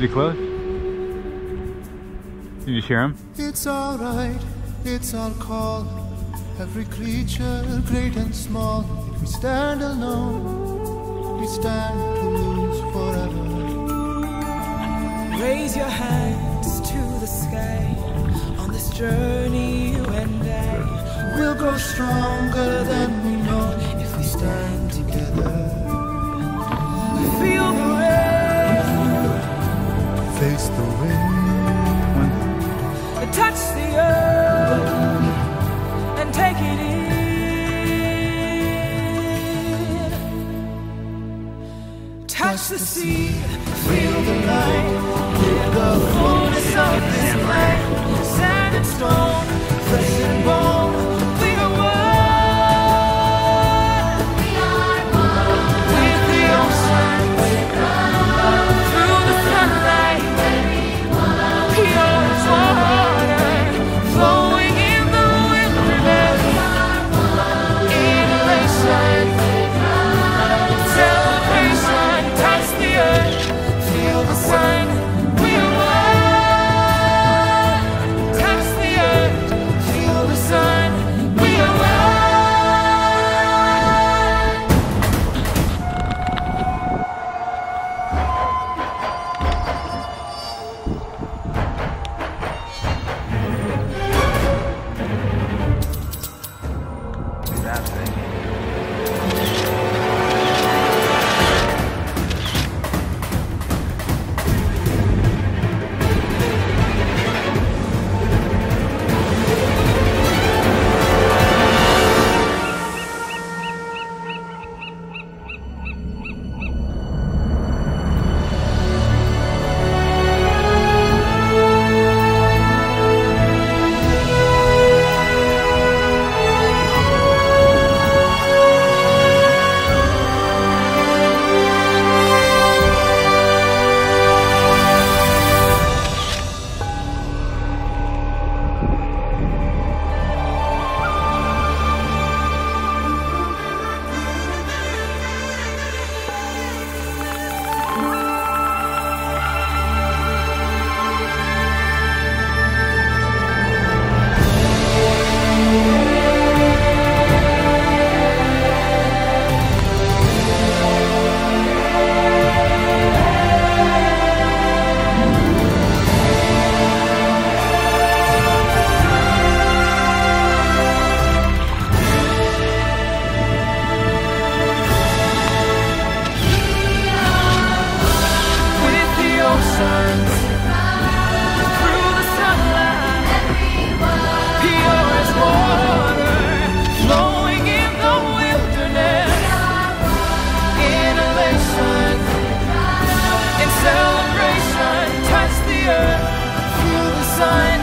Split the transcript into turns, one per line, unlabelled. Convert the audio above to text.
pretty close. Can you just hear him?
It's alright, it's our call. Every creature, great and small. If we stand alone, we stand to lose forever.
Raise your hands to the sky. On this journey, you and I
We'll grow stronger than we know if we stand together.
feel the rain,
Face the wind.
touch the earth, and take it in. Touch the sea, feel the light, feel the fullness of this land. Sand and stone, flesh and bone, we are one. With the ocean, through the sunlight, pure as water, flowing in the wilderness. Inhalation, celebration, touch the earth, feel the sun. We are one. Touch the earth, feel the sun. We are one. Through the sunlight, pure as water, flowing in the wilderness. Inhalation, in celebration, touch the earth, feel the sun.